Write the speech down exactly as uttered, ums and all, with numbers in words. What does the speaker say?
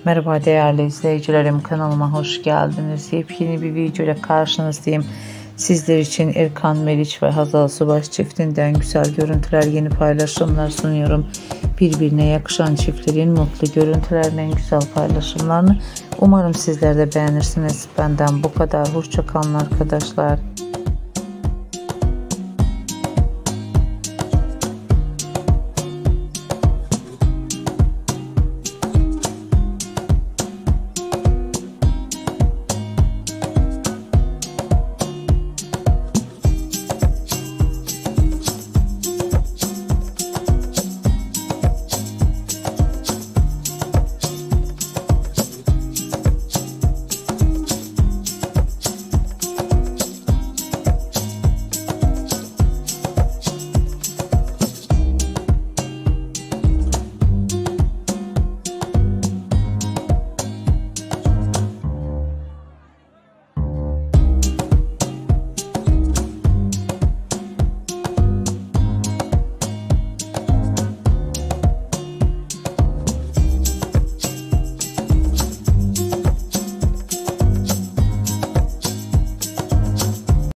Merhaba değerli izleyicilerim, kanalıma hoş geldiniz. Yepyeni bir video ile karşınızdayım. Sizler için Erkan Meriç ve Hazal Subaş çiftinden güzel görüntüler, yeni paylaşımlar sunuyorum. Birbirine yakışan çiftlerin mutlu görüntülerinin güzel paylaşımlarını umarım sizler de beğenirsiniz. Benden bu kadar. Hoşça kalın arkadaşlar.